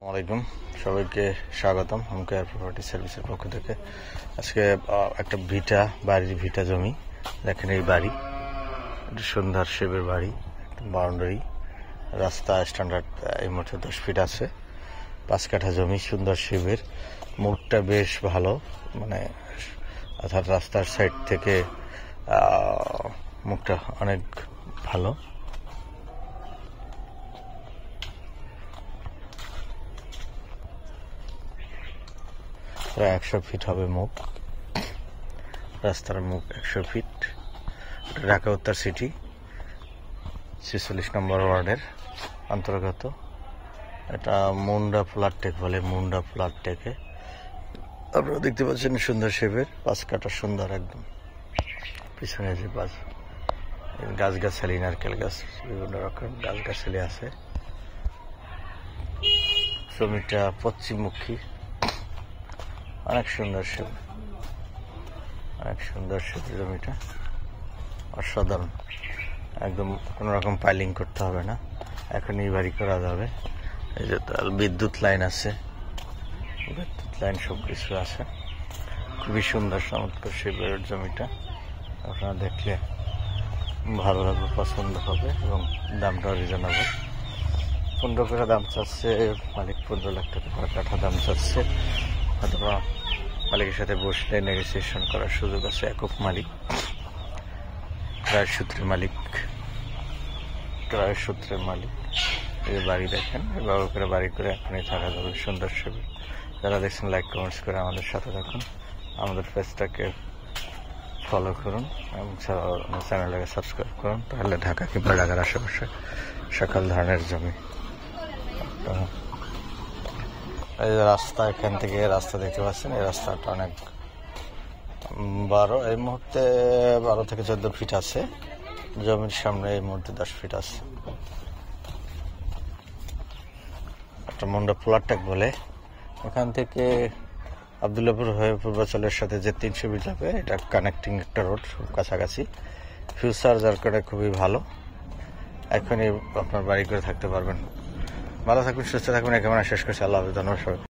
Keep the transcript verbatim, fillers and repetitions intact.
আলাইকুম সবাইকে স্বাগতম হোম কেয়ার প্রপার্টি সার্ভিসের পক্ষ থেকে। আজকে একটা ভিটা বাড়ির ভিটা জমি দেখেন, এই বাড়ি একটা সুন্দর শেপের বাড়ি, বাউন্ডারি, রাস্তা স্ট্যান্ডার্ড এই মুহূর্তে দশ ফিট আছে, পাঁচ কাঠা জমি, সুন্দর শেপের, মুখটা বেশ ভালো, মানে অর্থাৎ রাস্তার সাইড থেকে মুখটা অনেক ভালো। প্রায় একশো ফিট হবে মুখ, রাস্তার মুখ একশো ফিট। ঢাকা উত্তর সিটি ছেচল্লিশ নম্বর ওয়ার্ডের অন্তর্গত। এটা মুন্ডা ফ্ল্যাট টেক বলে, মুন্ডা ফ্ল্যাট টেকে আপনারা দেখতে পাচ্ছেন সুন্দর শেপের, পাঁচ কাটা সুন্দর একদম। পিছনে যে পাঁচ গাছ গাছালি, নারকেল গাছ, বিভিন্ন রকম গাছ গাছালি আছে। জমিটা পশ্চিমমুখী, অনেক সুন্দর শেপ, অনেক সুন্দর শেপ জমিটা, অসাধারণ। একদম কোনো রকম পাইলিং করতে হবে না, এখনই বাড়ি করা যাবে। এই যে বিদ্যুৎ লাইন আছে, বিদ্যুৎ লাইন সব কিছু আছে। খুবই সুন্দর চমৎকার শেপের জমিটা, আপনারা দেখলে ভালো লাগবে, পছন্দ হবে এবং দামটাও রিজনেবল। পনেরো করে দাম চাচ্ছে মালিক, পনেরো লাখ টাকা করে কাঠা দাম চাচ্ছে। অথবা মালিকের সাথে বসলে নেগোসিয়েশন করার সুযোগ আছে। একক মালিক, ক্রয় সূত্রের মালিক, ক্রয় সূত্রের মালিক। এই বাড়ি দেখেন, এভাবে করে বাড়ি করে এখনই থাকা যাবে সুন্দর ছবি। যারা দেখছেন লাইক কমেন্টস করে আমাদের সাথে থাকুন, আমাদের পেজটাকে ফলো করুন এবং চ্যানেলটাকে সাবস্ক্রাইব করুন, তাহলে ঢাকা কিংবা ঢাকার আশেপাশে সকল ধরনের জমি। এই যে রাস্তা, এখান থেকে রাস্তা দেখতে পাচ্ছেন, এই রাস্তাটা অনেক বারো এই মুহূর্তে বারো থেকে চোদ্দ ফিট আছে। জমির সামনে এই মুহূর্তে দশ ফিট আছে। একটা মুন্ডা ফ্ল্যাট টেক বলে, এখান থেকে আবদুল্লাপুর হয়ে পূর্বাচলের সাথে যে তিনশো ফিট যাবে, এটা কানেক্টিং একটা রোড, কাছাকাছি। ফিউচার যার কারণে খুবই ভালো, এখনই আপনার বাড়ি করে থাকতে পারবেন। ভালো থাকবেন, সুস্থ থাকবেন। একেবারে শেষ করছি। আল্লাহ হাফেজ, ধন্যবাদ সবাইকে।